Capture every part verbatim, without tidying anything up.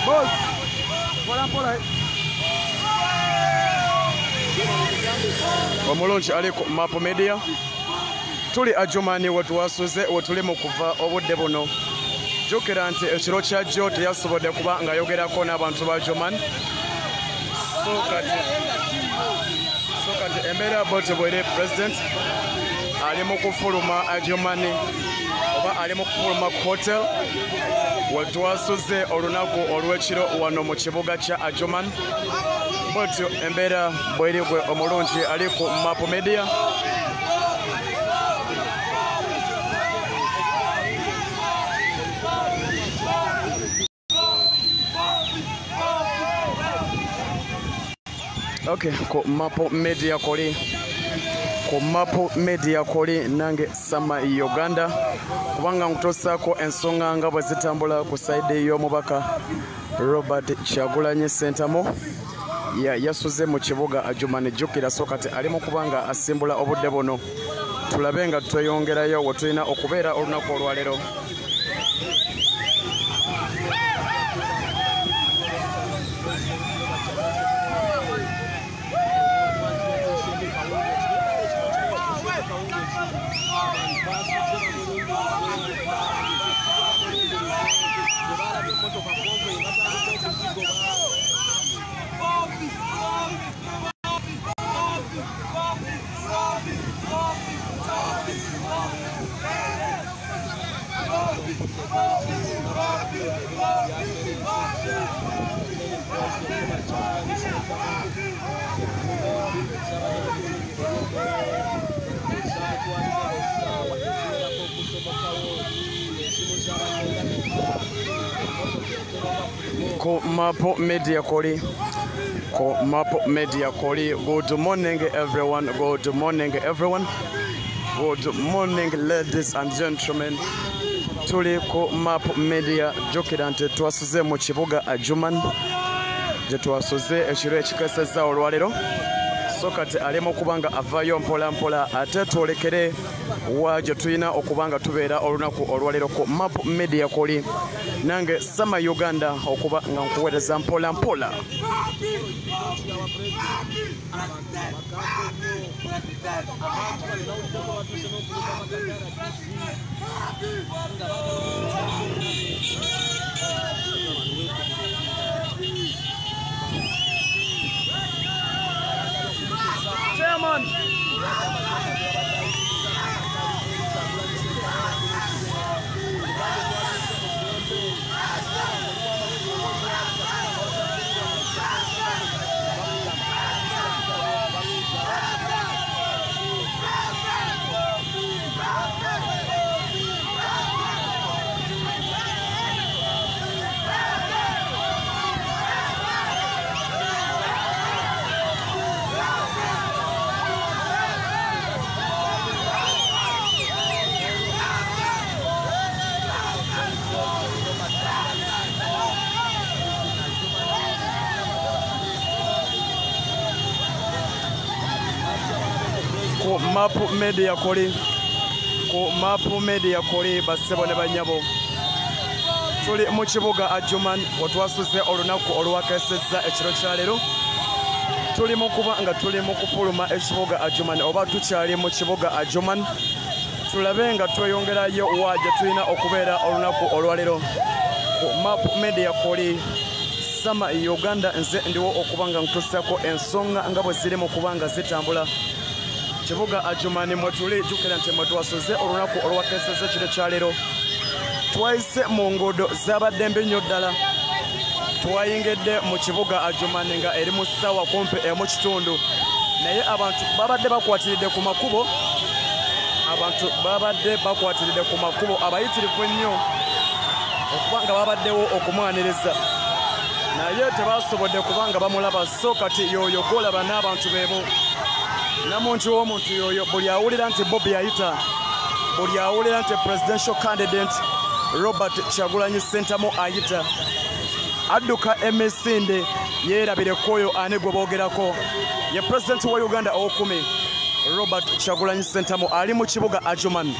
Boss. Pola pola. Omulungi ali ku Map Media. Tuli Adjumani wetuwasuze wetuli mu kuva obudde buno. Jjukira nti ekiro kya jjo teyasobodde kuba ng'ayogerako n'abantu ba Adjumani. So kati so kati embeera bw'etyo bw'eri President ali mu kufuluma Adjumani oba ali mu kufuluma ku hotel wetwasuze olunaku olw'ekiro wano mu kibuga kya Adjumani. Bw'etyo embeera bw'eri gwe omulungi ali ku Map Media. Okay, ku Map Media koli ku Map Media koli nange Sama Uganda kubanga nkutosaako ensonga nga bwe zitambula ku side y'omubaka Robert Kyagulanyi Ssentamu ya yasuze mu kibuga Adjumani. Jjukira so kati ali mu kubanga asimbula obudde buno tulabe nga tweyongerayo we tulina okubeera olunaku olwaleero. Ku Map Media koli ku Map Media koli. Good morning everyone, good morning everyone, good morning ladies and gentlemen. Tuli ku Map Media. Jjukira nti twasuze mu kibuga Adjumani gye twasuze ekiro ekikesezza olwaleero. So kati ali mu kubanga avaayo mpola mpola ate twolekere wa gye tulina okubanga tubeera olunaku olwaleero ku Map Media koli nange Sama Uganda okuba nga nkuweereza mpola mpola. Chairman. Ku Map Media koli ku Map Media koli bassebo ne bannyabo. Tuli mu kibuga Adjumani wetwasuze olunaku olwakesezza ekiro kya leero. Tuli mu kuba nga tuli mu kufuluma ekibuga Adjumani oba tukyali mu kibuga Adjumani tulabe nga tweyongerayo wa gye tulina okubeera olunaku olwaleero. Ku Map Media koli Sama Uganda nze ndiwo okuba nga nkutuusako ensonga nga bwe ziri mu kuba nga zitambula kibuga Adjumani mwe tuli. Jjukira nti mwe twasuze olunaku olwakesezza ekiro kya leero. Twayise mu nguudo zaabadde mbi nnyo ddala. Twayingidde mu kibuga Adjumani nga eri mu ssaawa kumpi emu kitundu naye abantu babadde bakwatiridde ku makubo abantu babadde bakwatiridde ku makubo abayitirivu nnyo okuba nga babaddewo okumwaniriza naye tebasobodde kubanga bamulaba. So kati yoyo gwolaba n'abantu beebo namuntu w'omuntu yoyo buli awulira nti Bobi ayita buli awulira nti presidential candidate Robert Kyagulanyi Ssentamu ayita adduka emisinde yeerabire koyo ani gwe boogerako ye president wa Uganda owokumi Robert Kyagulanyi Ssentamu ali mu kibuga Adjumani.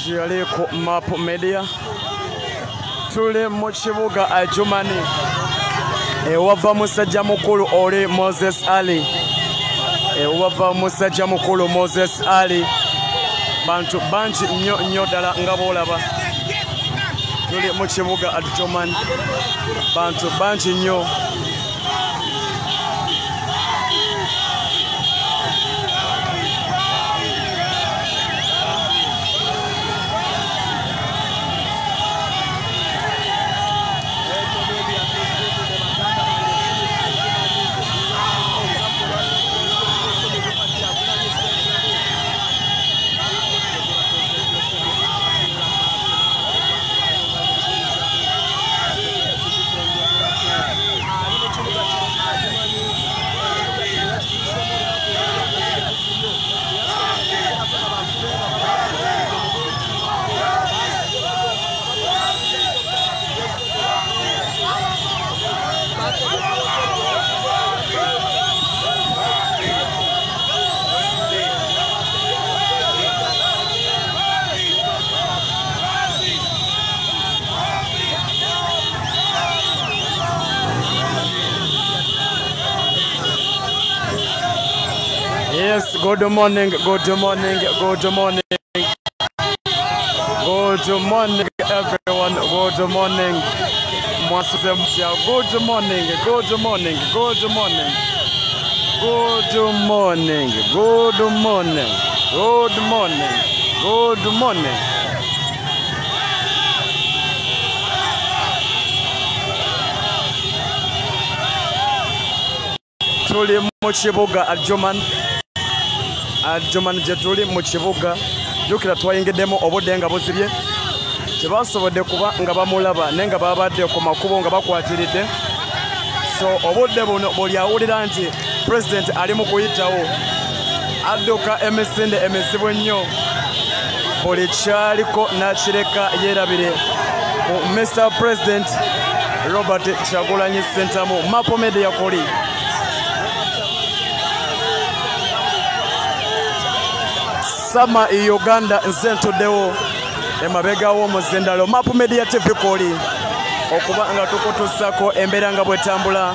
Omulungi ali ku Map Media. Tuli mu kibuga Adjumani ewava musajja mukulu oli Moses Ali ewava musajja mukulu Moses Ali. Bantu bangi nnyo nnyo ddala nga boolaba. Tuli mu kibuga Adjumani, bantu bangi nnyo. Yes, good morning, good morning, good morning. Good morning, everyone. Good morning. Good morning, good morning, good morning. Good morning, good morning, good morning, good morning. Tuli mu kibuga Adjumani. Adjumani gye tuli mu kibuga. Jjukira twayingiddemu obudde nga buzibye. Tebasobodde kuba nga bamulaba naye nga babadde ku makubo nga bakwatiridde. So obudde buno buli awulira nti President ali mu kuyitawo adduka emisinde emizibu ennyo, buli kyaliko n'akireka yeerabire ku Mister President Robert Kyagulanyi Ssentamu. Map Media kuli. Sama i Uganda nze ntuddewo emabega w'omuzindalo. Map Media T V kuli okuba nga tukutuusako embeera nga bw'etambula.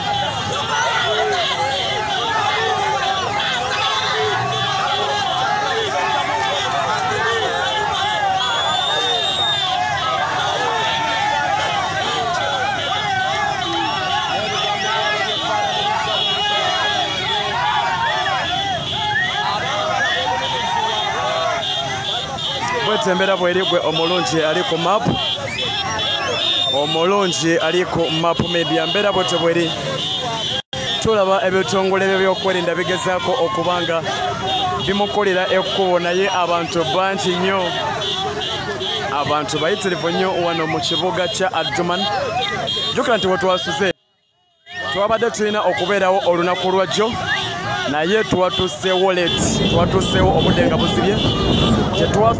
Bwetembera bweri gwe omulungi ali ku Map. Omulungi ali ku Map Media. Mbeera bwetyo bweri. Tulaba ebitongole bye by'okwerinda bigezaako okubanga bimukolera ekkubo naye abantu bangi nnyo. Abantu bayitirivu nnyo wano mu kibuga kya Adjumani. Jjukira nti we twasuze twabadde tulina okubeerawo olunaku lwajjo naye twatuseewo leeti, twatuseewo obudde nga buzibye. Kyetwa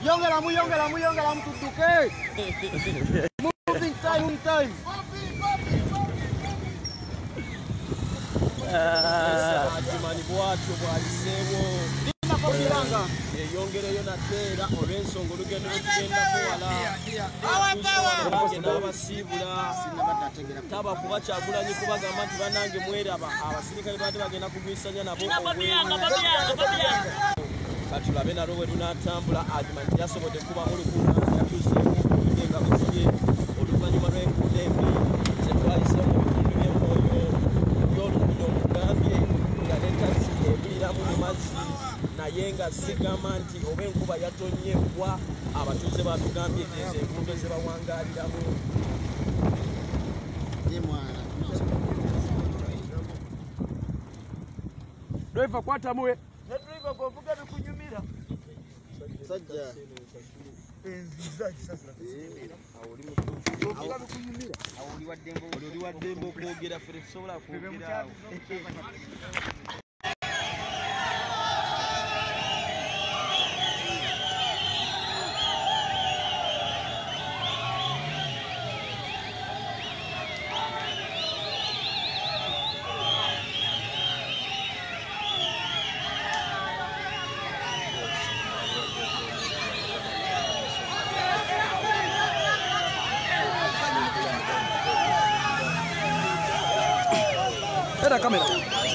Yongera mu yongera mu yongera mu tutuke. Moving time on time. Ah, Jumani bwatu bwalisewo. Nina kwa kiranga. Yongera yo natera olwensongo lugendo lugenda kuwala. Awagawa. N'abasibula sinabatategera. Taba kuba kyagulanyi kubagamba nti banange mweraba abasirikale bade bagenda kugwisanya nabo. Babiyanga babiyanga babiyanga. Katulabe na rowe tunatambula Jumani yasobode kuba olukundo yakuseeko kugenga kuye oluvanyuma lw'enkudembi zetwalise mu bitundu by'emwoyo by'olukundo olugambye nga netasi ebuliramu mu mazzi naye nga sigamba nti oba enkuba yatonnyebwa abatuuze batugambye ezo enkundo ze bawangaaliramu. Driver kwata muwe ne driver govuga bikunyumira sajja enziza kisasa awuli mutufu govuga bikunyumira awuli waddembo awuli waddembo kwogera fere sobola kwogera Era cámara.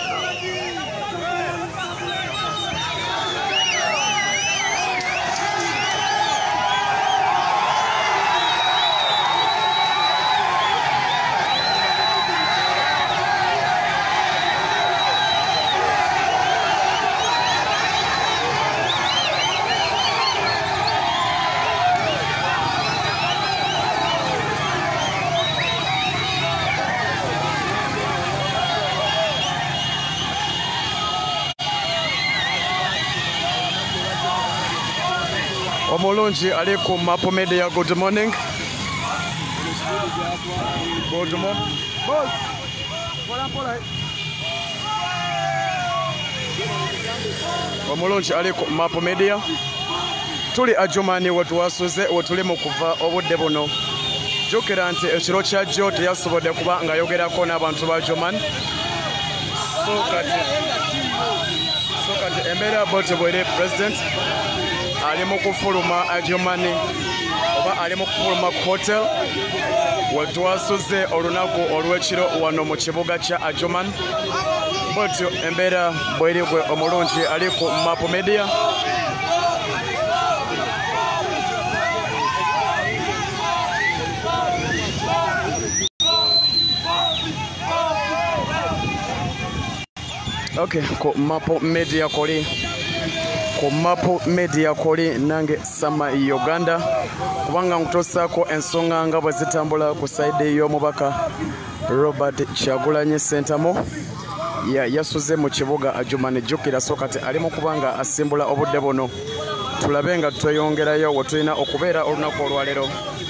Omolonji ali ku Mapo Media. Good morning. Good morning. Boss. Pola pola. Omolonji ali ku Mapo Media. Tuli Adjumani wetwasuze wetuli mu kuva obudde buno. Jjukira nti ekiro kya jjo teyasobodde kuba ng'ayogerako n'abantu ba Adjumani. So kati so kati embeera bote bwere president ali mu kufuluma Adjumani oba ali mu kufuluma ku hotel wetwasuze olunaku olw'ekiro wano mu kibuga kya Adjumani. Bwetyo embeera bweri gwe omulungi ali ku Mapo Media. Okay, ku Mapo Media koli ku Mapo Media koli nange Sama Uganda kubanga nkutosaako ensonga nga bwe zitambula ku saidi y'omubaka Robert Kyagulanyi Ssentamu ya yasuze mu kibuga Adjumani. Jjukira so kati ali mu kubanga asimbula obudde buno. Tulabe nga tweyongerayo we tulina okubeera olunaku olwaleero.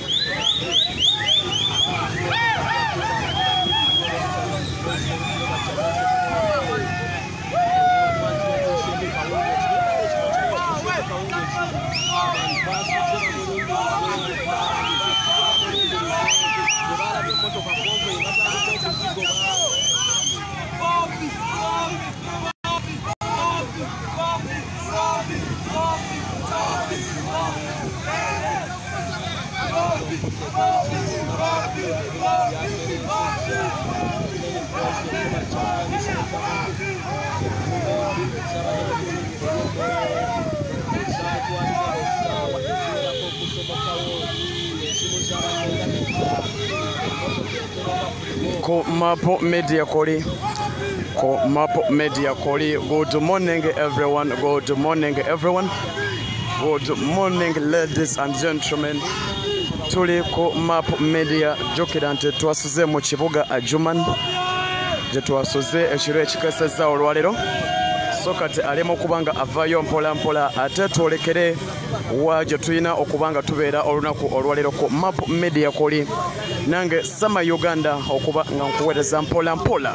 Ku Mapo Media koli ku Mapo Media koli. Good morning everyone. Good morning everyone. Good morning ladies and gentlemen. Tuli ku Mapo Media. Jjukira nti twasuze mu kibuga Adjumani gye twasuze ekiro ekikesezza olwaleero. so kati alema okubanga avaayo mpola mpola ate twolekere wa gye tulina okubanga tubeera olunaku olwaleero ku Map Media Koli nange Sama Uganda okuba nga nkuweereza mpola mpola.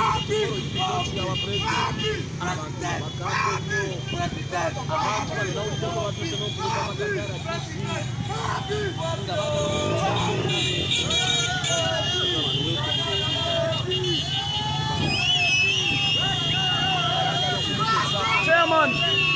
Chairman.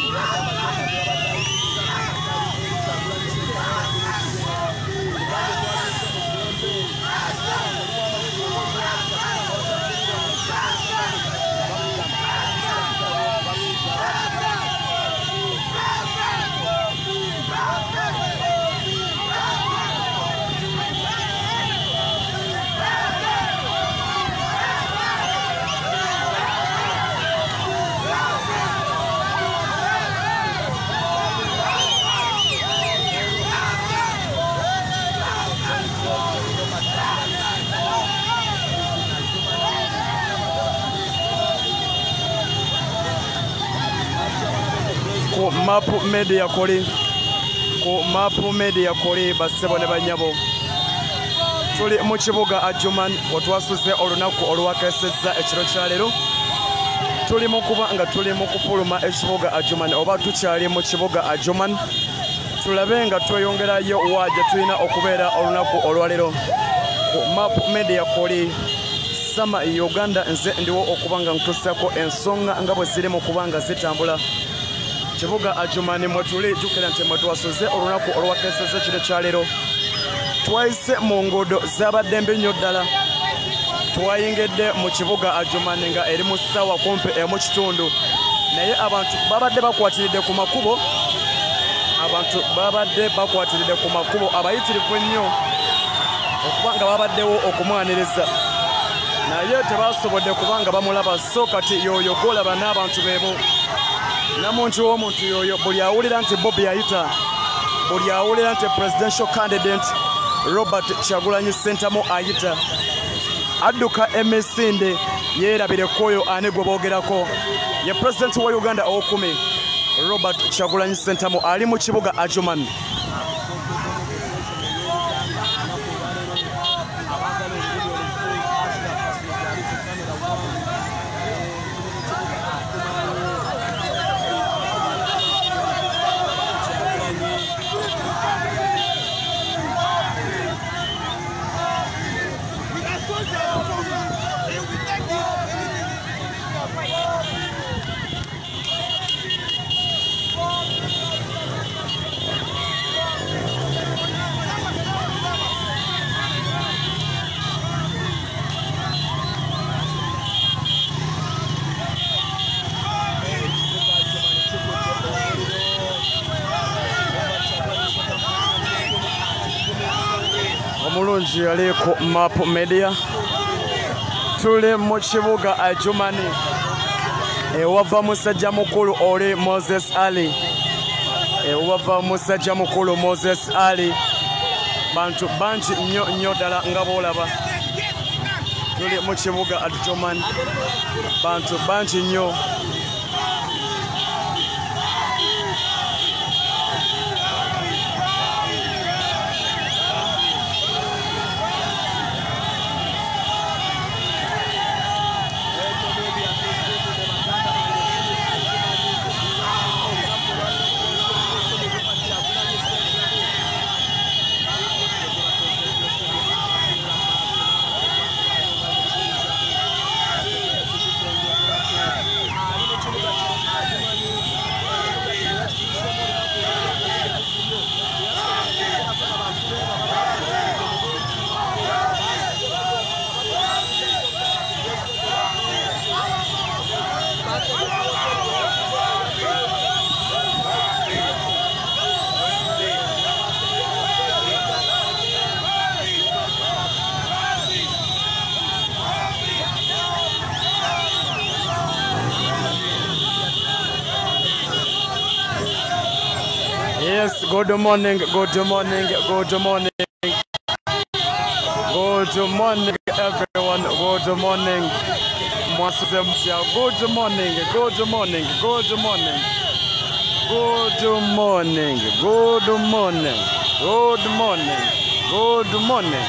Ku Map Media Koli ku Map Media Koli bassebo ne banyabo tuli mu kibuga Adjuman wetwasuze olunaku olwakesezza ekiro kya leero tuli mu kuba nga tuli mu kufuluma ekibuga Adjuman oba tukyali mu kibuga Adjuman tulabe nga tweyongerayo waje tulina okubeera olunaku olwaleero ku Map Media Koli Sama Uganda nze ndiwo okubanga nkutuusako ensonga nga bwe ziri mu kubanga zitambula kibuga Adjuman mwe tuli jjukira nti mwe twasuze olunaku olwakesezza ekiro kya leero twayise mu nguudo zabadde mbi nnyo ddala twayingidde mu kibuga Adjuman nga eri mu ssaawa kumpi emu kitundu naye abantu babadde bakwatiridde ku makubo abantu babadde bakwatiridde ku makubo abayitirivu ennyo okuba nga babaddewo okumwaniriza naye tebasobodde kubanga bamulaba so kati yoyo golaba n'abantu beebo namuntu w'omuntu yoyo buli awulira nti Bobi ayita buli awulira nti presidential candidate Robert Kyagulanyi Ssentamu ayita adduka emisinde yeerabireko oyo ani gwe boogerako ye president wa Uganda owokumi Robert Kyagulanyi Ssentamu ali mu kibuga Adjuman. Omulungi yali ku Map Media tuli mu kibuga Adjuman ewava musajja mukulu oli Moses Ali ewava musajja mukulu Moses Ali bantu bangi nnyo nnyo ddala nga boolaba tuli mu kibuga Adjuman bantu bangi nnyo Yes, good morning, good morning, good morning. Good morning, everyone. Good morning. mwasuze mutya. Good morning, good morning, good morning. Good morning, good morning, good morning, good morning.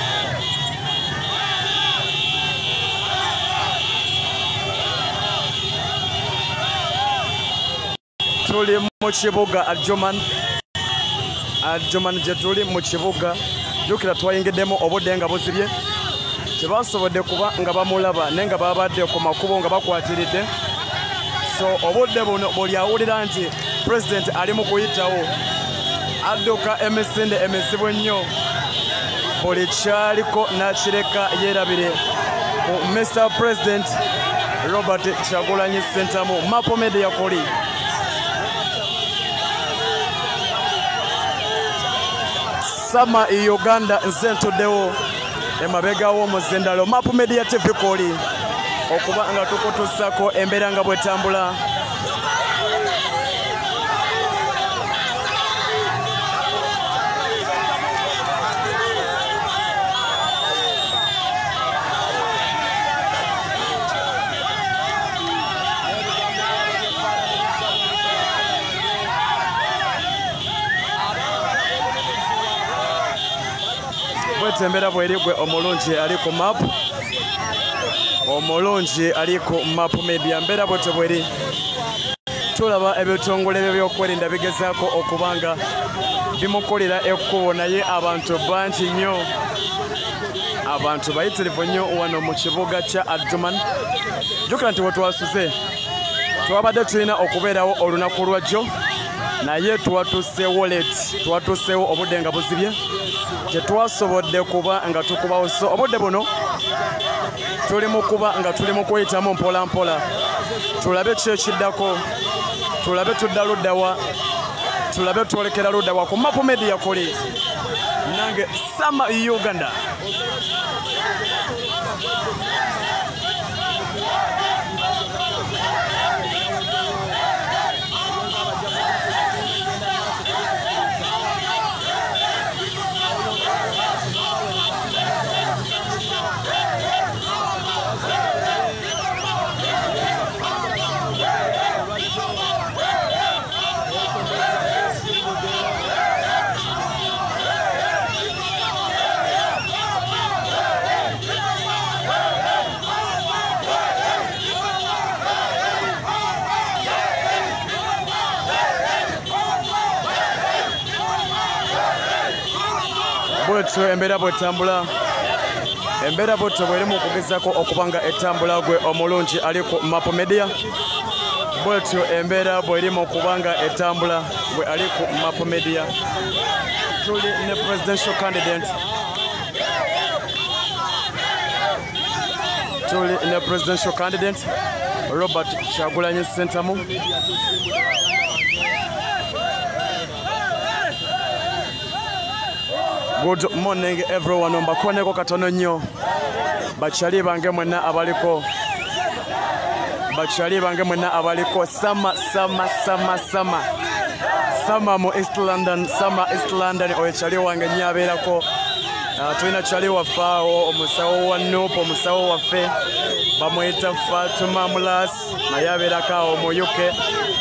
Tuli mu kibuga Adjuman. Adjuman gye tuli mu kibuga. Jukira twayingiddemu obudde nga buzibye. Tebasobodde kuba nga bamulaba naye nga babadde ku makubo nga bakwatiridde. So obudde buno buli awulira nti President ali mu kuyitawo adduka emisinde emisibu ennyo buli kyaliko n'akireka yeerabire ku Mister President Robert Kyagulanyi Ssentamu. Mapo Media Koli. Sama i Uganda nze ntuddewo emabega w'omuzindalo. Mapo Media T V Koli okuba nga tukutuusako embeera nga bwetambula. Bwetembera bweri gwe omulungi ali ku map. Omulungi ali ku Mapo Media. Mbeera bwete bweri tulaba ebitongole by'ebyokwerinda bigezaako okubanga bimukolera ekkubo naye abantu bangi nnyo. Abantu bayitirivu nnyo wano mu kibuga kya Adjuman. Jjukira nti we twasuze twabadde tulina okubeerawo olunaku lwajjo naye twatuuseewo leeti, twatuuseewo obudde nga buzibye. Tetwasobodde kuba nga tukubawo. So obudde buno tuli mu kuba nga tuli mu kweyitamu mpola mpola. Tulabe ki ekiddako, tulabe tudda luddawa, tulabe twolekera luddawa ku Mapo Media Koli. Nange Sama Uganda. Bwetyo embeera bwetambula. Embeera bwetyo bweri mu kugezaako okuba nga etambula gwe omulungi ali ku Mapo Media. Bwetyo embeera bweri mu kuba nga etambula gwe ali ku Mapo Media. Tuli ne presidential candidate. Tuli ne presidential candidate Robert Kyagulanyi Ssentamu. Good morning everyone. Mbakoneko katono nnyo. Bakyali bange mwenna abaliko. Bakyali bange mwenna abaliko. Sama sama sama sama. Sama mu East London. Sama East London oyo kyali wange nnyo abeerako. Uh, tulina kyali waffe awo omusawo wa Nuupu, omusawo waffe bamuyita Fatuma Mulas naye abeerako awo mu U K.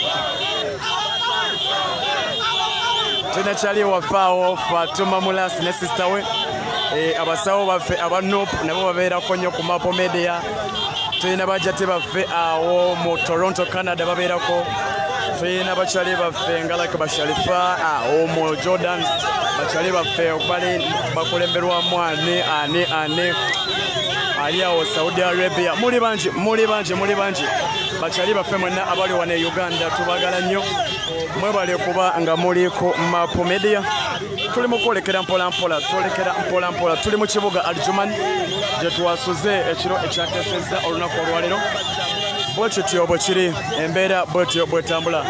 Tulina kyali waffe awo Fatuma Mulas ne sister we. E, abasawo baffe aba Nuupu nabo babeerako nnyo ku Mapo Media. Tulina bajjate baffe awo mu Toronto, Canada babeerako. Tulina bakyali baffe nga like Basharifa awo mu Jordan. Bakyali baffe bali bakulemberwamu ani ani ani ali awo Saudi Arabia. Muli bangi, muli bangi, muli bangi. Bakyali baffe mwenna abali wano e Uganda tubagala nnyo. Mwebale kuba nga muli ku Mapo Media. Tuli mu kwolekera mpola mpola, twolekera mpola mpola. Tuli mu kibuga Adjuman gye twasuze ekiro ekyateesezza olunaku olwaleero. Bwekityo bwe kiri, embeera bwetyo bwetambula.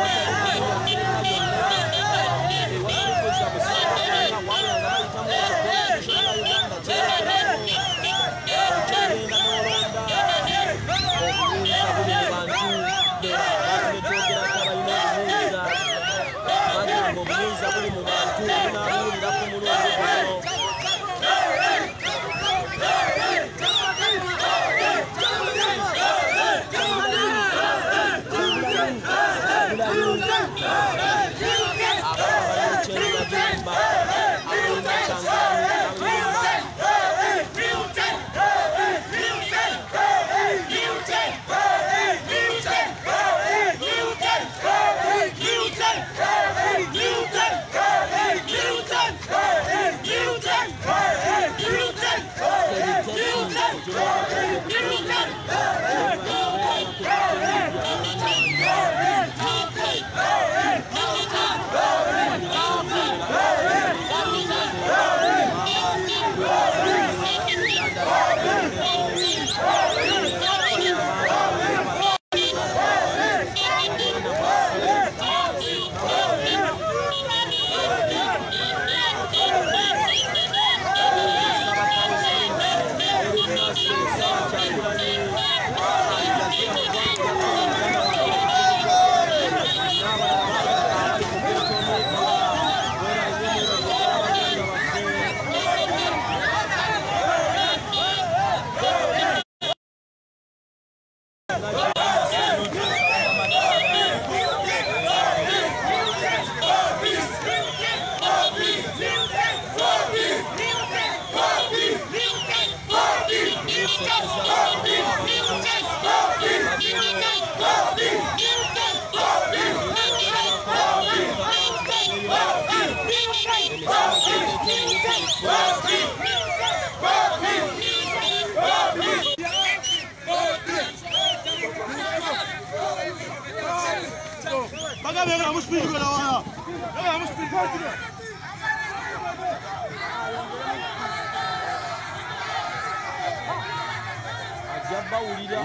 bawulira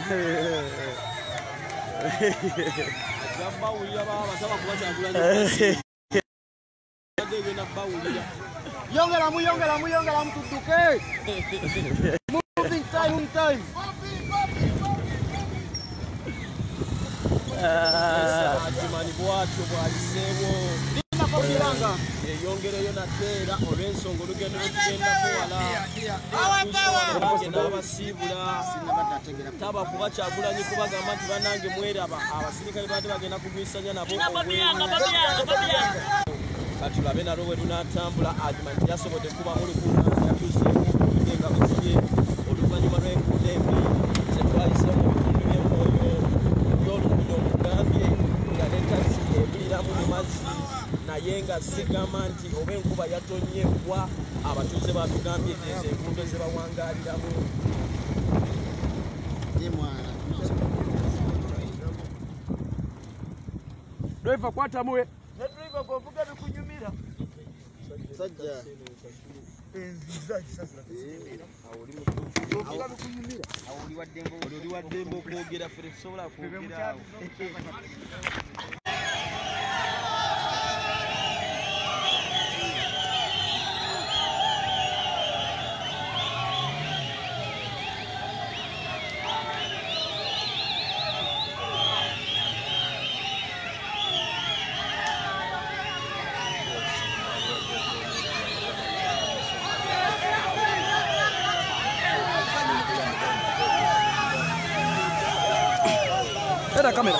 ajja bawulira baba basaba kuba kyagulanye agenda bawulira yongera mu yongera mu yongera mu tudduke moving time on time Ajumani bwatyo bwaliseewo linakobiranga eyongereyo nateera olw'ensonga olugendo lwetugenda kuwala n'abasiibula taba kuba Kyagulanyi kubagamba nti bannange mweraba abasirikale baate bagenda kugwisanya nabo katulabe nalwo bwe lunaatambula Ajumani yasobodde kuba mulukuuta yatuuseeko nga bukibye oluvannyuma lw'enkuuto embi zetwaliseemu mu bitundu by'emwoyo y'oluguudo olugambye nga ne takisi ebuliramu mu mazzi naye nga sigamba nti oba enkuba yatonnyebwa abatuuze batugambye ezo enguudo ze bawangaaliramu Driver kwata muwe ne driver gwovuga bikunyumira sajja oli waddembe okwogera ffe tetusobola kwogera awo Era cámara.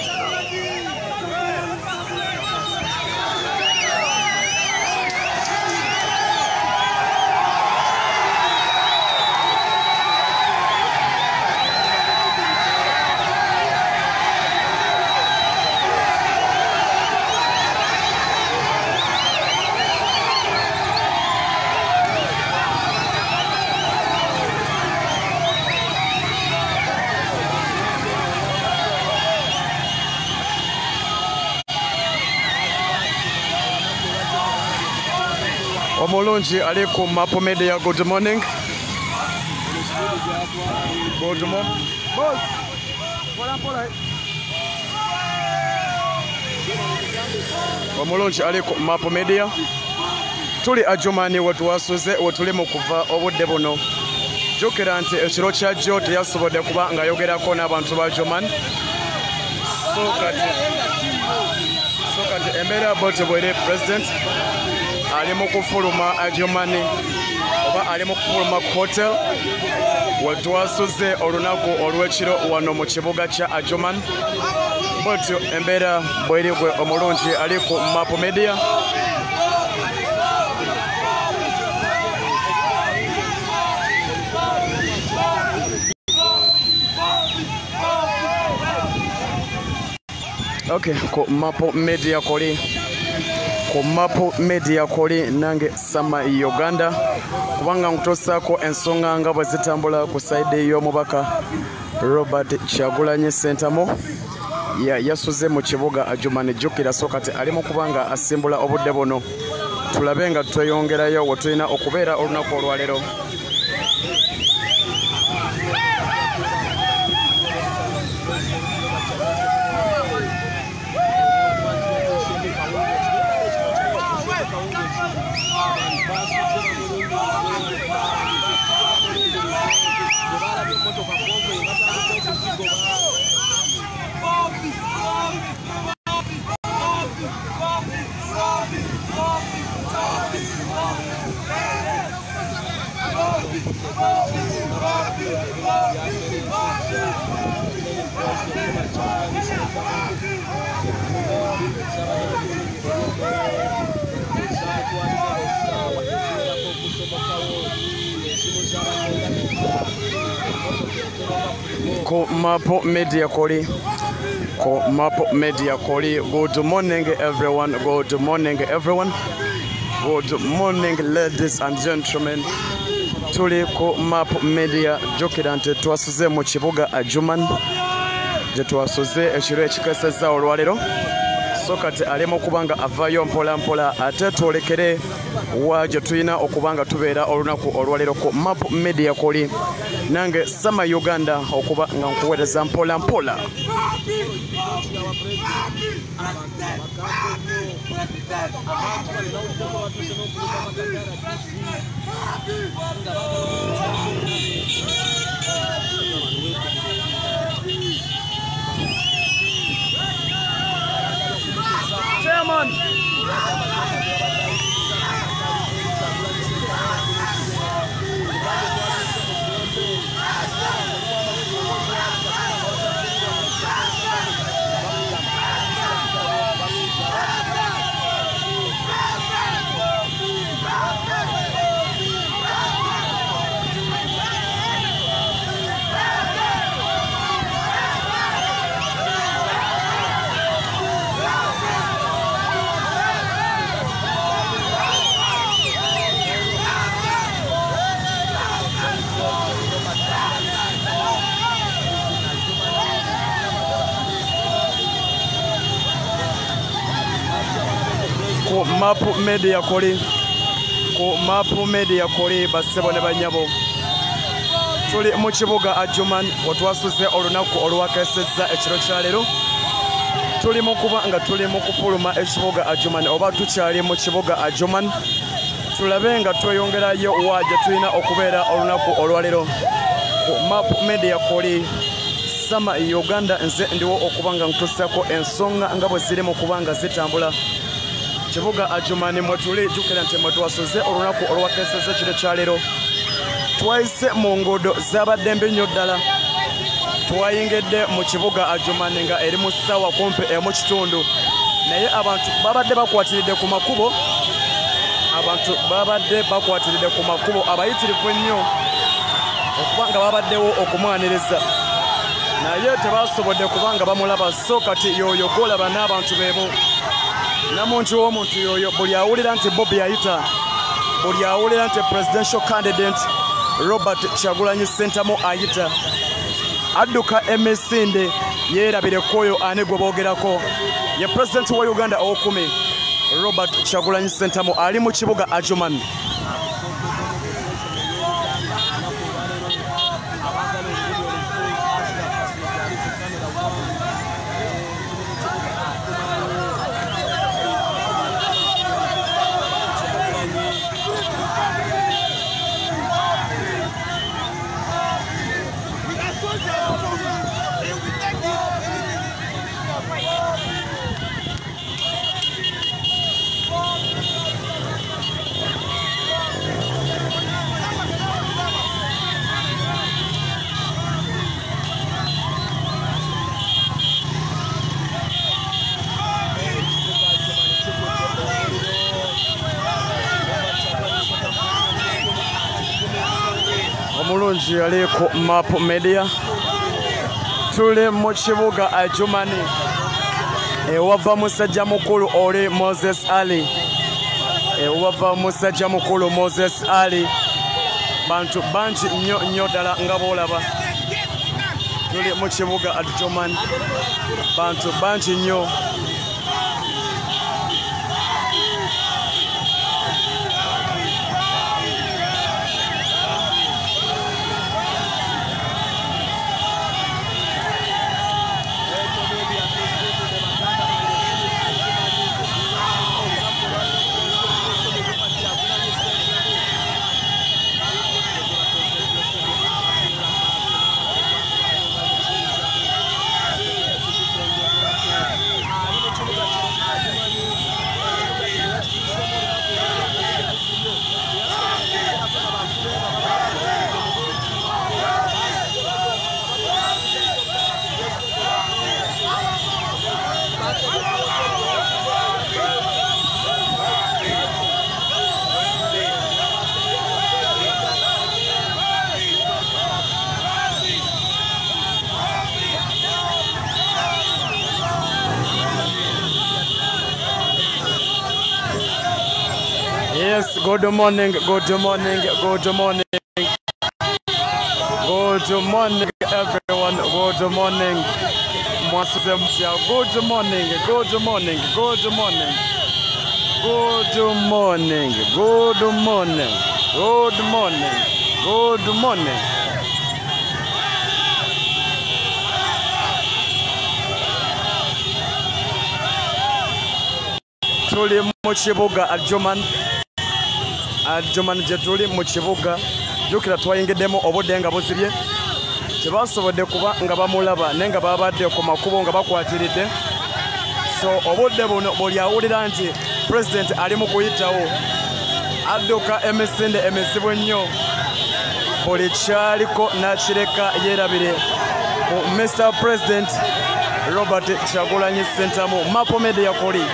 Omulungi ali ku Mapo Media. Good morning. Good morning. Boss. Pola pola. Omulungi ali ku Mapo Media. Tuli Ajumani wetuwasuze wetuli mu kuva obudde buno. Jjukira nti ekiro kyajjo teyasobodde kuba ng'ayogerako n'abantu ba Ajumani. So kati so kati embeera bote bwere president ali mu kufuluma Ajumani oba ali mu kufuluma ku hotel wetwasuze olunaku olw'ekiro wano mu kibuga kya Ajumani. Bwetyo embeera bweri gwe omulungi ali ku Mapo Media. Okay, ku Mapo Media koli ku Mapo Media koli nange Sama Uganda kubanga nkutosaako ensonga nga bwe zitambula ku side y'omubaka Robert Kyagulanyi Ssentamu ya yasuze mu kibuga Ajumani. Jjukira so kati ali mu kubanga asimbula obudde buno. Tulabe nga tweyongerayo we tulina okubeera olunaku olwaleero. Ko Mapo Media koli ko Mapo Media koli. Good morning everyone. Good morning everyone. Good morning ladies and gentlemen. Tuli ko Mapo Media. Jjukira nti twasuze mu kibuga Ajumani gye twasuze ekiro ekikesezza olwaleero. So kati ali mu kubanga avaayo mpola mpola ate twolekere waje tulina okubanga tubeera olunaku olwaleero ku Map Media Koli nange Sama Uganda okuba nga nkuweereza mpola mpola. Chairman. Ku Map Media Koli ku Map Media Koli bassebo ne banyabo tuli mu kibuga Adjuman wetwasuze olunaku olwakesezza ekiro kya leero tuli mu kuba nga tuli mu kufuluma ekibuga Adjuman oba tukyali mu kibuga Adjuman tulabe nga tweyongerayo waje tulina okubeera olunaku olwaleero ku Map Media Koli Sama Uganda nze ndiwo okuba nga ntussako ensonga nga bwe ziri mu kuba nga zitambula kibuga Adjuman mwetuli jukira nti mwetwasuze olunaku olwakesezza ekiro kya leero twayise mu nguudo zabadde mbi nnyo ddala twayingidde mu kibuga Adjuman nga eri mu ssaawa kumpi emu kitundu naye abantu babadde bakwatiridde ku makubo abantu babadde bakwatiridde ku makubo abayitirivu ennyo okuba nga babaddewo okumwaniriza naye tebasobodde kubanga bamulaba so kati yoyo golaba n'abantu beemu namuntu w'omuntu yoyo buli awulira nti Bobi ayita buli awulira nti presidential candidate Robert Kyagulanyi Ssentamu ayita adduka emisinde yeerabireko oyo ani gwe boogerako ye president wa Uganda owokumi Robert Kyagulanyi Ssentamu ali mu kibuga Adjuman. Omulungi ali ku Map Media tuli mu kibuga Adjuman ewava musajja mukulu oli Moses Ali ewava musajja mukulu Moses Ali bantu bangi nnyo nnyo ddala nga boolaba tuli mu kibuga Adjuman bantu bangi nnyo Yes, good morning, good morning, good morning. Good morning, everyone. Good morning. Good morning, good morning, good morning. Good morning, good morning, good morning, good morning. Tuli mu kibuga Adjuman, Adjuman gye tuli mu kibuga. Jukira twayingiddemu obudde nga buzibye. Tebasobodde kuba nga bamulaba naye nga babadde ku makubo nga bakwatiridde. So obudde buno buli awulira nti President ali mu kuyitawo adduka emisinde emizibu ennyo buli kyaliko n'akireka yeerabire ku Mister President Robert Kyagulanyi Ssentamu. Mapo Media Koli.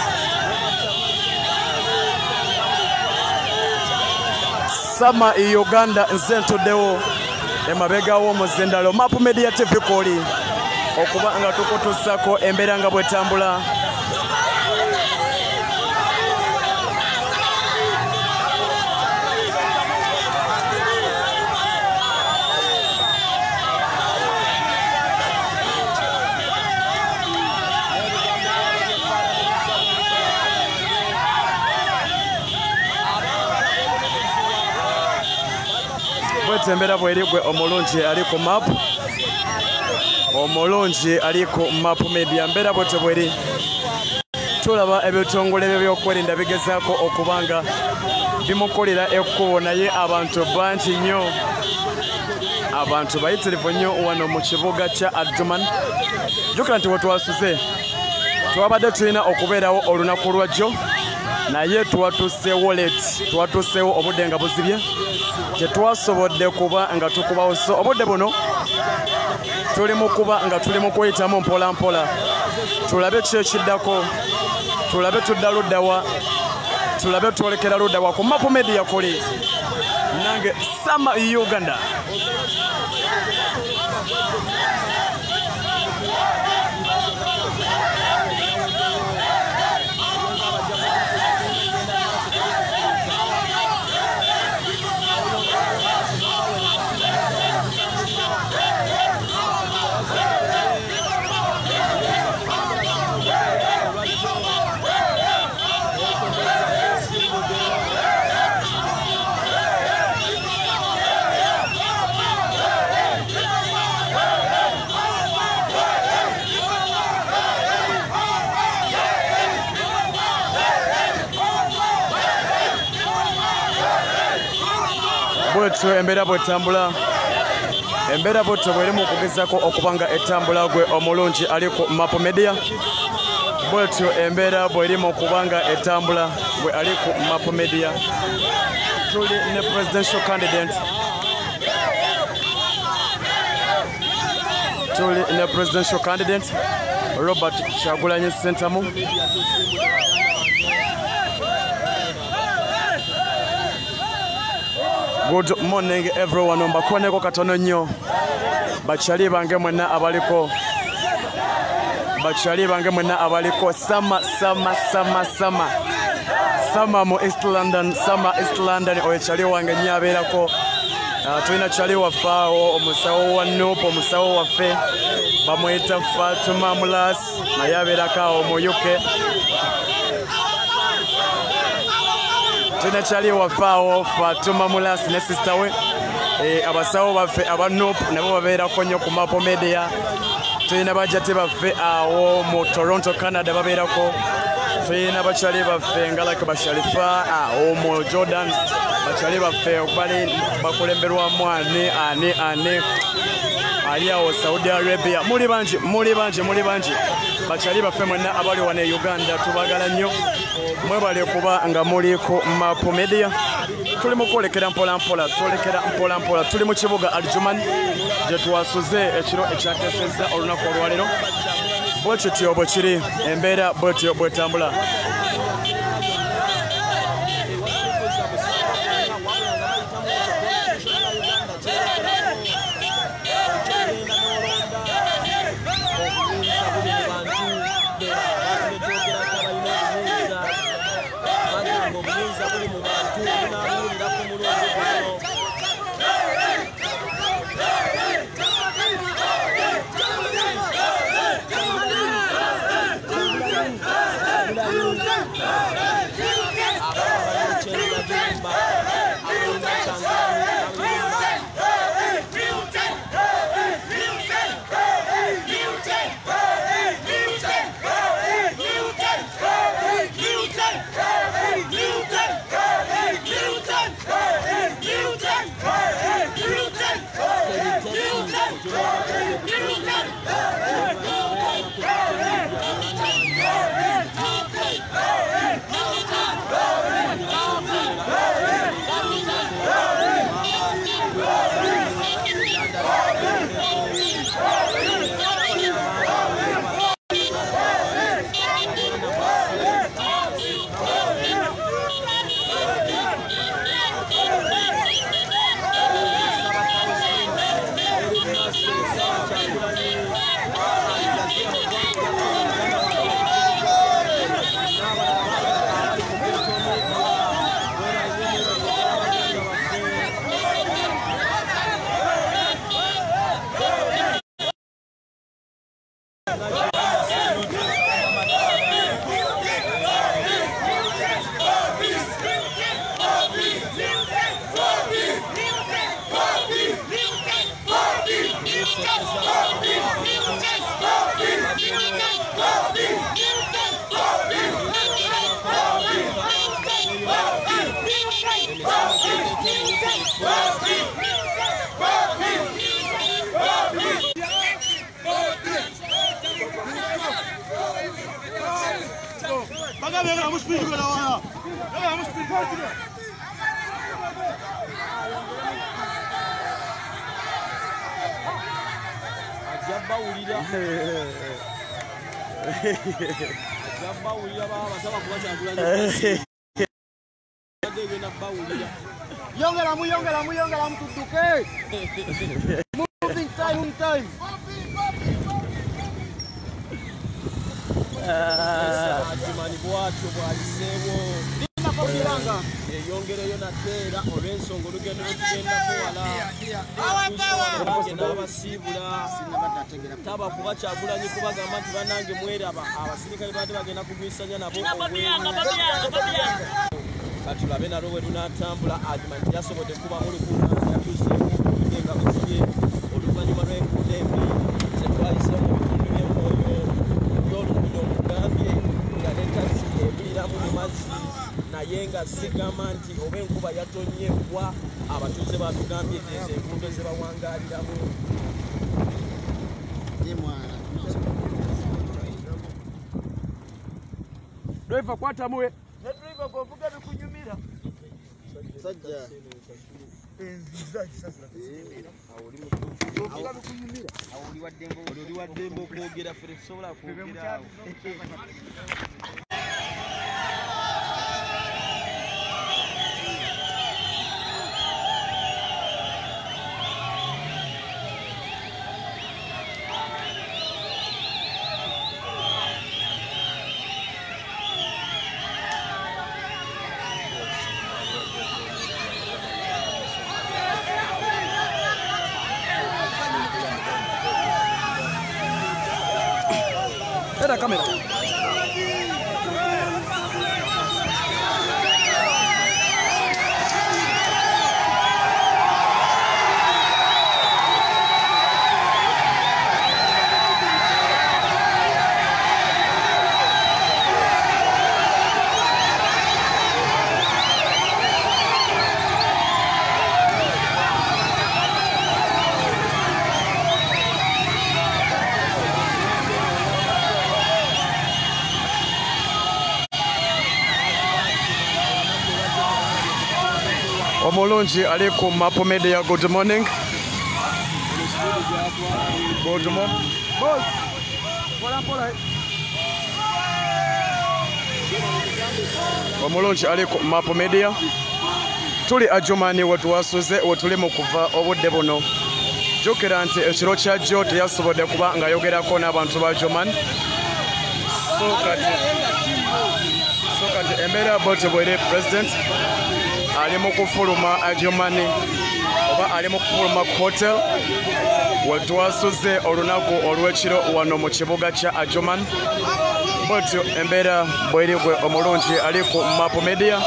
Sama i Uganda nze ntuddewo emabega w'omuzindalo. Mapo Media T V Koli okuba nga tukutuusako embeera nga bwetambula. Bwetembera bweri gwe omulungi ali ku map, omulungi ali ku Mapo Media. Mbeera bwete bweri tulaba ebitongole by'ebyokwerinda bigezaako okubanga bimukolera ekkubo naye abantu bangi nnyo, abantu bayitirivu nnyo wano mu kibuga kya Adjuman. Jjukira nti we twasuze twabadde tulina okubeerawo olunaku lwajjo naye twatuuse wallet, twatuusewo obudde nga buzibye tetwasobodde kuba nga tukubawo. So obudde buno tuli mu kuba nga tuli mu kuyitamu mpola mpola tulabe ki ekiddako, tulabe tudda luddawa, tulabe twolekera luddawa ku Mapo Media Koli. Nange Sama Uganda. Bwetyo embeera bwetambula, embeera bwetyo bweri mu kugezaako okubanga etambula gwe omulungi ali ku Mapo Media. Bwetyo embeera bweri mu kubanga etambula gwe ali ku Mapo Media. Tuli ne presidential candidate, tuli ne presidential candidate Robert Kyagulanyi Ssentamu. Good morning everyone. Mbakoneko katono nnyo bakyali bange mwenna abaliko, bakyali bange mwenna abaliko. Sama sama sama sama sama mu East London, sama East London oyo kyali wange nnyo abeerako. Uh, tulina kyali waffe awo omusawo wa Nuupu, omusawo waffe bamuyita Fatuma Mulas naye abeerako awo mu U K. Tuna kyali waffe awo Fatuma Mulas ne sister we. E, abasawo baffe aba Nuupu nabo babeerako nnyo ku Mapo Media. Tulina bajjate baffe awo mu Toronto, Canada babeerako. Tulina bakyali baffe nga like Basharifa awo mu Jordan, bakyali baffe bali bakulemberwamu ani ani ani ali awo Saudi Arabia. Muli bangi, muli bangi, muli bangi. Bakyali baffe mwenna abali wane Uganda tubagala nnyo. Mwebale kuba nga muli ku Mapo Media. Tuli mu kwolekera mpola mpola, twolekera mpola mpola. Tuli mu kibuga Adjuman gye twasuze ekiro ekyateesezza olunaku olwaleero. Bwekityo bwe kiri, embeera bwetyo bwetambula. Ajabba ulira. Ajabba ulira baba basaba kubakyagulanya. Yongera mu yongera mu yongera mu tuduke. Moving time on time. Ajumani bwatyo bwaliseewo. Nina kopiranga. Yongereyo nateera olw'ensonga olugendo lwetugenda kuwala. Abange n'abasiibula. Taba kuba kyagulanyi kubagamba nti bannange mweraba abasirikale baate bagenda kugwisanya nabo katulabe nalwo bwe lunatambula Ajuma nti yasobodde kuba mulukuuta yatuuseeko nga bukibye oluvannyuma lw'enkuuta embi zetwayise mu bitundu by'emwoyo by'oluguudo olugambye nga ne takisi ebuliramu mu mazzi naye nga sigamba nti oba enkuba yatonnyebwa abatuuze batugambye ezo enguudo ze bawangaaliramu. Driver kwata muwe. Ne driver govuga bikunyumira. Sajja. Enziza sasa. Awuli mu govuga bikunyumira. Awuli waddembo, oli waddembo kwogera fere sobola kwogera awo. Era cámara. Omulungi ali ku Mapo Media. Good morning. Good morning. Boss. Pola pola. Omulungi ali ku Mapo Media. Tuli Ajumani wetuwasuze wetuli mu kuva obudde buno. Jjukira nti ekiro kyajjo teyasobodde kuba ng'ayogerako n'abantu ba Ajumani. So kati so kati embeera bote bwere president ali mu kufuluma Ajumani oba ali mu kufuluma ku hotel wetwasuze olunaku olw'ekiro wano mu kibuga kya Ajumani. Bwetyo embeera bweri gwe omulungi ali ku Mapo Media.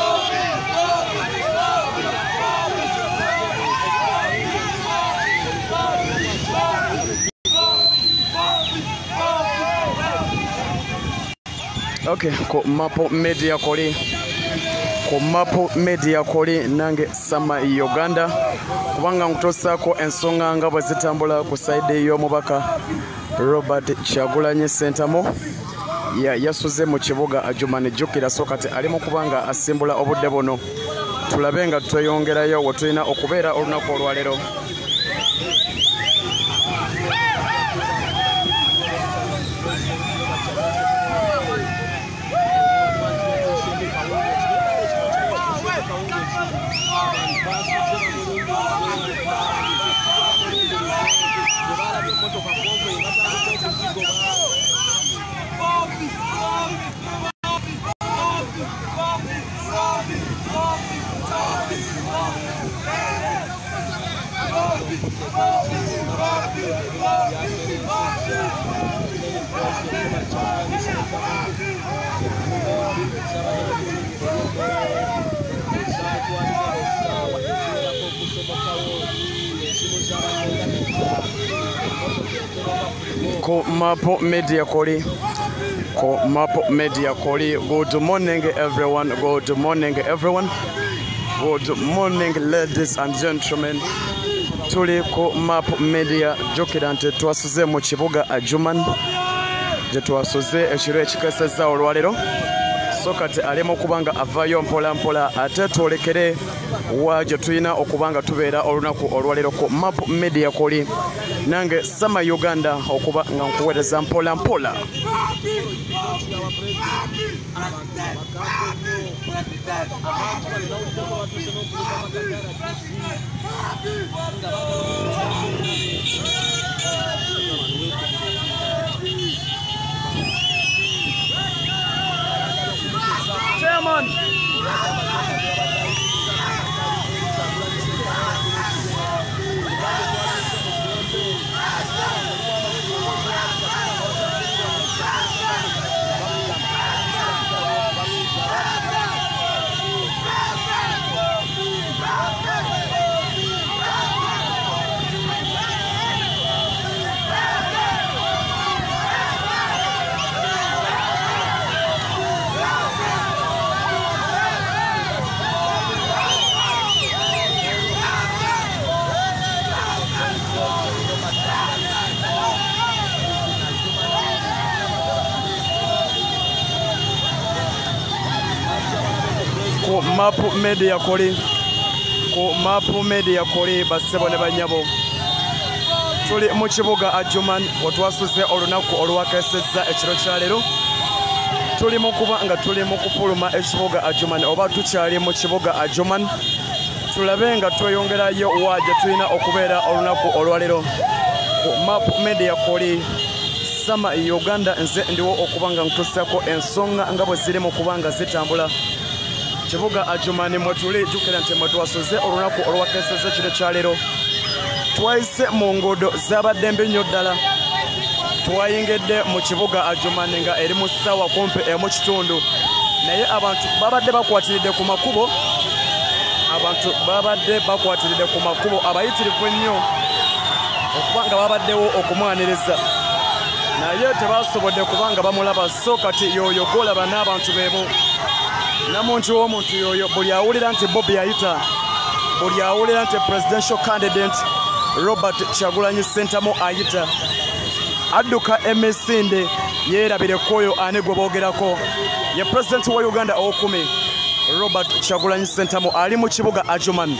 Okay, ku Mapo Media koli ku Mapo Media koli nange Sama Uganda kubanga nkutosaako ensonga nga bwe zitambula ku side y'omubaka Robert Kyagulanyi Ssentamu ya yasuze mu kibuga Ajumani. Jjukira so kati ali mu kubanga asimbula obudde buno. Tulabe nga tweyongerayo we tulina okubeera olunaku olwaleero. Ko Mapo Media koli ko Mapo Media koli. Good morning everyone. Good morning everyone. Good morning ladies and gentlemen. Tuli ko Mapo Media. Jjukira nti twasuze mu kibuga Ajumani gye twasuze ekiro ekikeseza olwaleero. so kati alema okubanga avaayo mpola mpola ate twolekere wajo tulina okubanga tubeera olunaku olwaleero ku Map Media Koli nange Sama Uganda okuba nga nkuweereza mpola mpola. Chairman. Ku Map Media Koli ku Map Media Koli bassebo ne banyabo tuli mu kibuga Adjuman otwasuze olunaku olwakesezza ekiro kya leero tuli mu kuba nga tuli mu kufuluma ekibuga Adjuman oba tukyali mu kibuga Adjuman tulabe nga tweyongerayo waje tulina okubeera olunaku olwaleero ku Map Media Koli Sama Uganda nze ndiwo okuba nga ntussako ensonga nga bwe ziri mu kuba nga zitambula kibuga Adjuman mwe tuli jukira nti mwe twasuze olunaku olwakesezza ekiro kya leero twayise mu nguudo zabadde mbi nnyo ddala twayingidde mu kibuga Adjuman nga eri mu ssaawa kumpi emu kitundu naye abantu babadde bakwatiridde ku makubo abantu babadde bakwatiridde ku makubo abayitirivu ennyo okuba nga babaddewo okumwaniriza naye tebasobodde kubanga bamulaba so kati yoyo golaba n'abantu beemu namuntu w'omuntu yoyo buli awulira nti Bobi ayita buli awulira nti presidential candidate Robert Kyagulanyi Ssentamu ayita adduka emisinde yeerabireko oyo ani gwe boogerako ye president wa Uganda owokumi Robert Kyagulanyi Ssentamu ali mu kibuga Adjuman.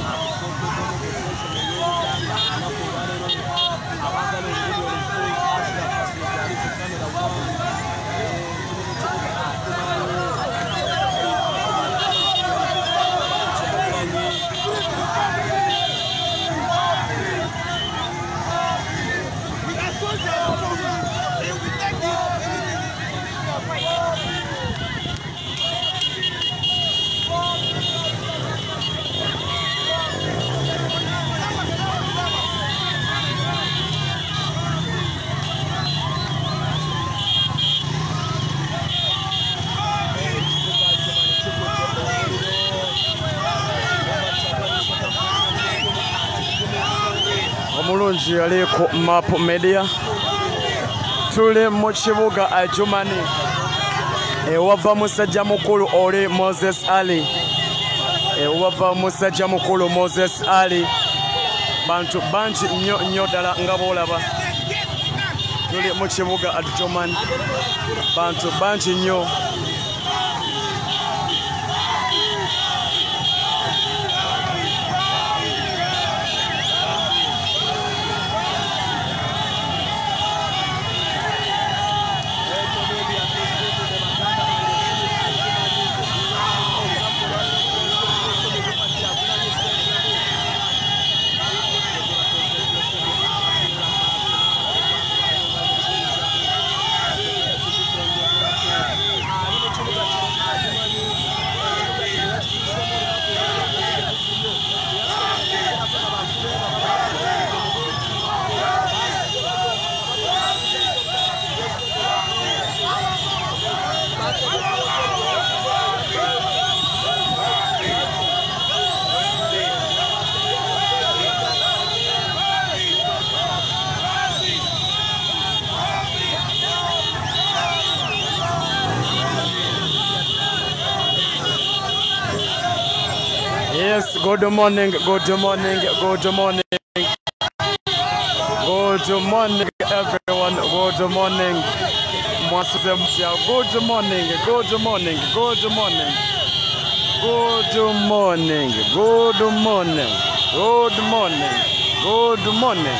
Omulungi ali ku Map Media tuli mu kibuga Adjuman ewava musajja mukulu oli Moses Ali ewava musajja mukulu Moses Ali bantu bangi nnyo nnyo ddala nga boolaba tuli mu kibuga Adjuman bantu bangi nnyo Yes, good morning, good morning, good morning. Good morning everyone, good morning. mwasuze mutya. Good morning, good morning, good morning. Good morning, good morning, good morning, good morning.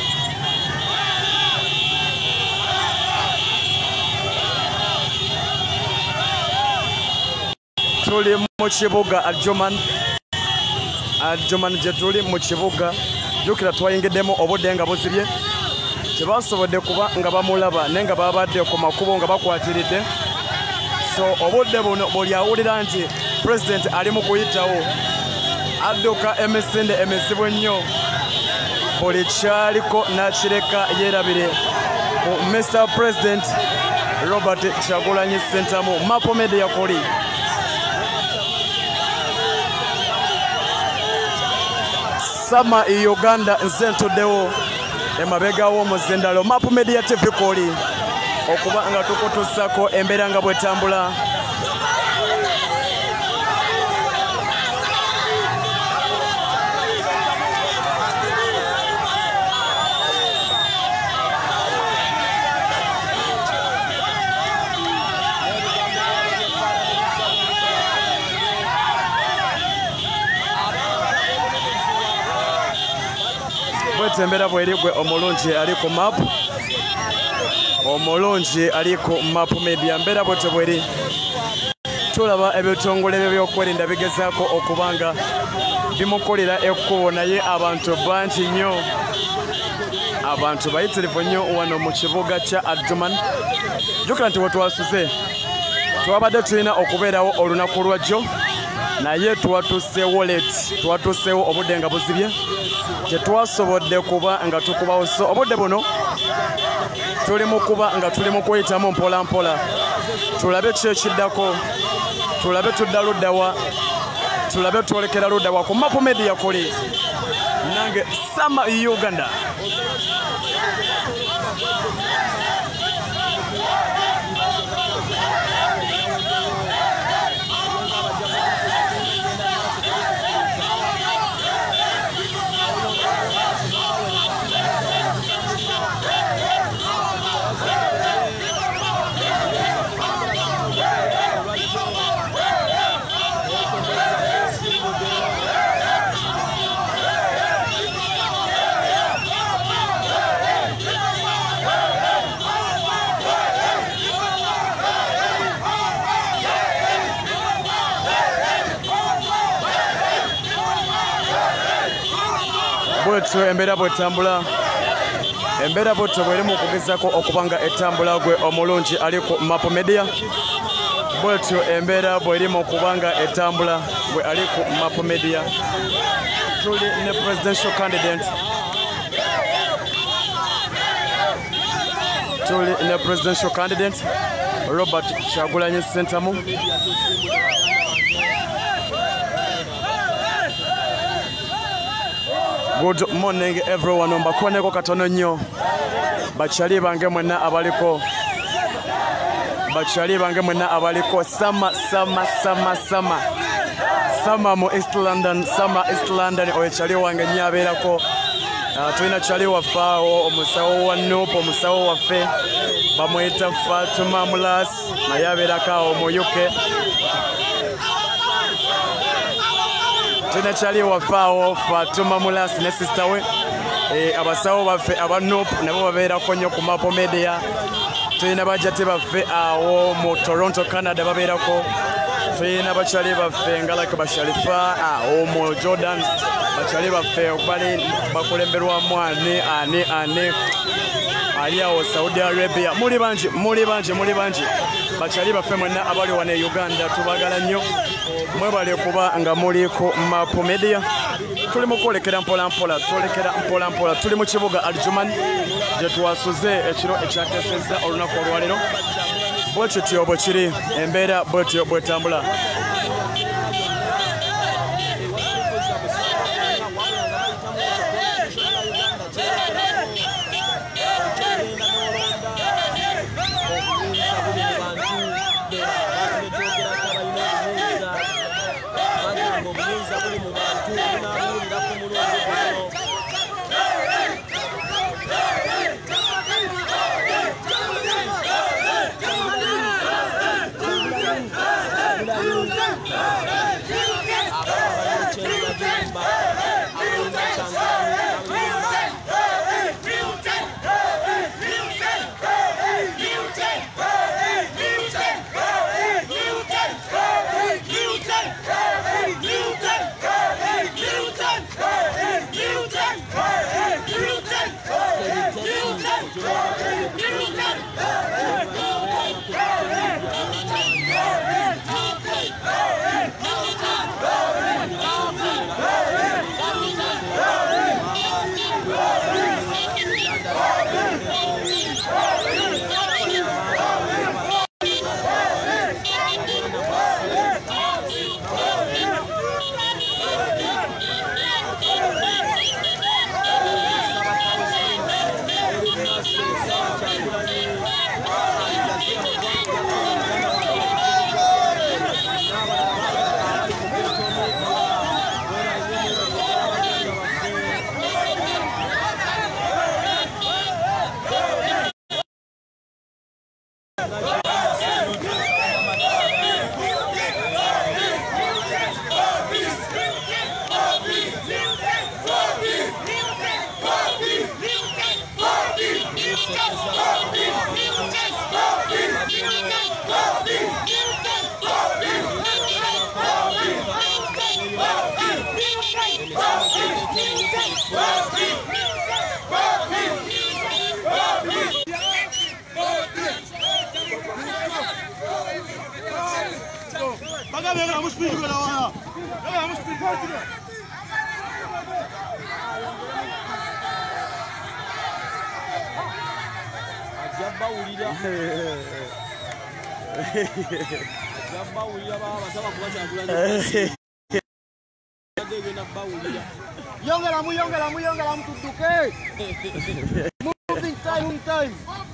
Tuli mu kibuga Adjuman. Adjuman gye tuli mu kibuga. Jukira twayingiddemu obudde nga buzibye. Tebasobodde kuba nga bamulaba naye nga babadde ku makubo nga bakwatiridde. So obudde buno buli awulira nti President ali mu kuyitawo adduka emisinde emizibu ennyo buli kyaliko n'akireka yeerabire ku Mister President Robert Kyagulanyi Ssentamu. Mapo Media Koli. Sama i Uganda nze ntuddewo emabega w'omuzindalo. Mapo Media T V Koli okuba nga tukutuusako embeera nga bwetambula. Bwetembera bweri gwe omulungi ali ku map. Omulungi ali ku Mapo Media. Mbeera bwete bweri tulaba ebitongole by'ebyokwerinda bigezaako okubanga bimukolera ekkubo naye abantu bangi nnyo. Abantu bayitirivu nnyo wano mu kibuga kya Adjuman. Jjukira nti we twasuze twabadde tulina okubeerawo olunaku lwajjo naye twatuuseewo leeti, twatuuseewo obudde nga buzibye tetwasobodde kuba nga tukubawo. So obudde buno tuli mu kuba nga tuli mu kuyitamu mpola mpola tulabe ki ekiddako, tulabe tudda luddawa, tulabe twolekera luddawa ku Mapo Media Koli. Nange Sama Uganda. Bwetyo embeera bwetambula, embeera bwetyo bweri mu kugezaako okubanga etambula gwe omulungi ali ku Mapo Media. Bwetyo embeera bweri mu kubanga etambula gwe ali ku Mapo Media. Tuli ne presidential candidate. Tuli ne presidential candidate Robert Kyagulanyi Ssentamu. Good morning everyone. Mbakoneko katono nnyo bakyali bange mwenna abaliko, bakyali bange mwenna abaliko. Sama sama sama sama sama mu East London, sama East London oyo kyali wange nnyo abeerako. Uh, tulina kyali waffe awo omusawo wa Nuupu, omusawo waffe bamuyita Fatuma Mulas naye abeerako awo mu U K. Tulina kyali waffe awo Fatuma Mulas ne sister we. E, abasawo baffe aba Nuupu nabo babeerako nnyo ku Mapo Media. Tulina bajjate baffe awo mu Toronto, Canada babeerako. Tulina bakyali baffe nga like Basharifa awo mu Jordan, bakyali baffe bali bakulemberwamu ani ani ani ali awo Saudi Arabia. Muli bangi, muli bangi, muli bangi. Bakyali baffe mwenna abali wane Uganda tubagala nnyo. Mwebale kuba nga muli ku Mapo Media. Tuli mu kwolekera mpola mpola, twolekera mpola mpola. Tuli mu kibuga Adjuman gye twasuze ekiro ekyateesezza olunaku olwaleero. Bwekityo bwe kiri, embeera bwetyo bwetambula. Ajabawulira ajabawulira baba basaba kubakyagulanya agenda bawulira Yongera mu yongera mu yongera mu tudduke. Moving time moving time.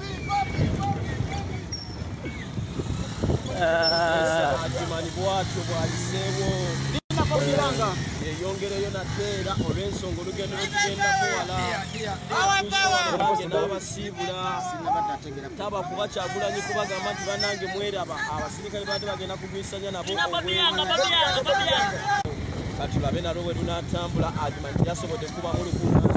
Ajumani bwatyo bwaliseewo Kubiranga. yongereyo nateera olw'ensonga olugendo lwetugenda kuwala n'abasiibula taba kuba kyagulanyi kubagamba nti bannange mweraba abasirikale baate bagenda kugwisanya nabo kati tulabe nalwo bwe lunaatambula Ajumani teyasobodde kuba mu lukuuka